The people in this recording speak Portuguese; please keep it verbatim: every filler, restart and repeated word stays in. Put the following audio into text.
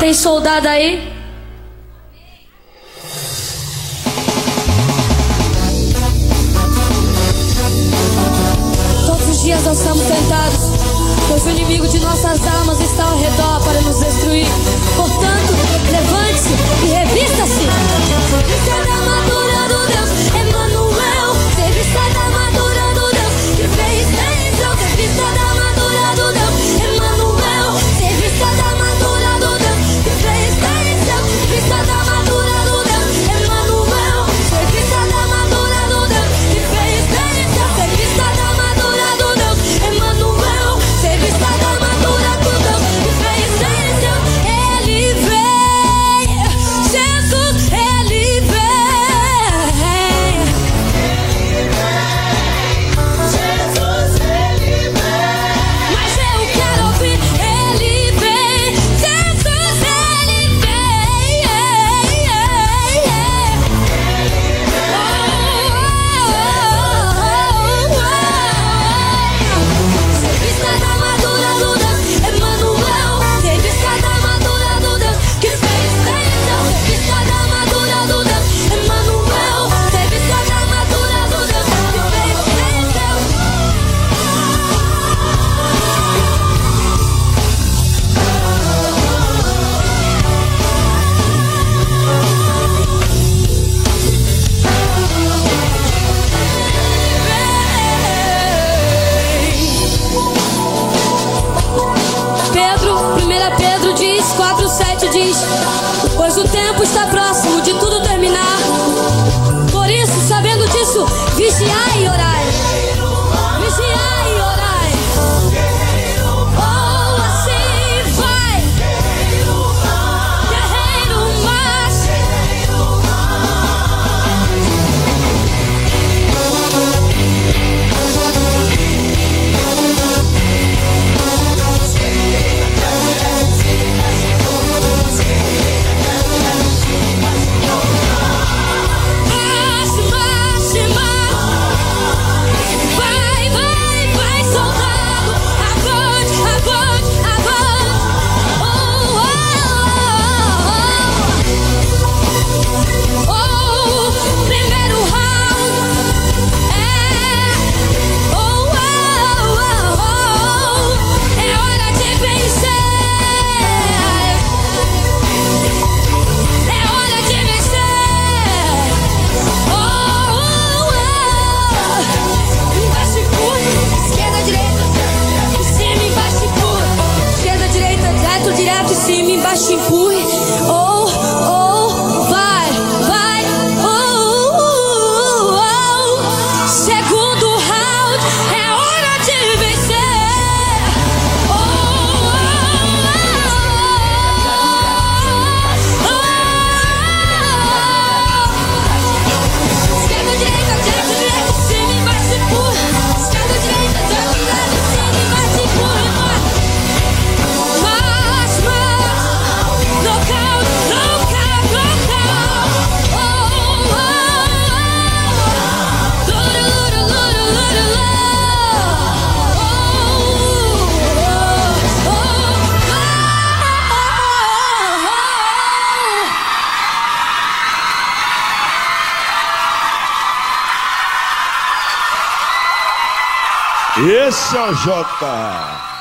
tem soldado aí? Todos os dias nós estamos tentados, pois o inimigo de nossas almas está ao redor para nos destruir. Portanto, levante-se e revista-se. Revista da armadura do Deus Emanuel. Revista da armadura do Deus que fez bênção. Revista da armadura do Deus Emanuel. Revista da armadura do Deus que fez bênção. Revista da armadura do Deus Emanuel. Revista da armadura do Deus que fez bênção. Revista da armadura do Deus Emanuel. Revista da armadura do Deus que fez bênção. Ele vem, Jesus, ele vem. Jesus, ele vem. Mas eu quero ouvir, ele vem. Jesus, ele vem. Revista da armadura do Deus Emanuel. Revista da armadura do Deus que fez bênção. Revista da armadura do Deus Emanuel. Revista da armadura do Deus que fez bênção. Pedro, primeira Pedro diz, quatro, sete diz: pois o tempo está próximo de tudo terminar. Por isso, sabendo disso, vigiai e orai. Vigiai e orai. Oh, assim vai. Guerreiro mais. Marche, marche, marche. Vai, vai, vai, soldado. Avante, avante, avante. Oh, oh, oh, oh. Oh, primeiro round. É. Oh, oh, oh, oh. É hora de vencer. É hora de vencer. Oh, oh, oh. Embaixo e curto, esquerda, direita, em cima, embaixo e curto. Esquerda, direita, direto, direto, em cima, embaixo e empurre. Oh, oh, vai, vai. Oh, oh, oh, oh. Segundo round, é hora de vencer. Oh, oh, oh, oh. Esquerda, direita, direita, direita, em cima, embaixo e empurre. Esquerda, direita, direita, direita, em cima, embaixo e empurre. Marche, marche. Knockout, knockout, knockout. Oh, oh, oh. Luta, luta, luta, luta, luta. Oh, oh, oh. Esse é o Jota.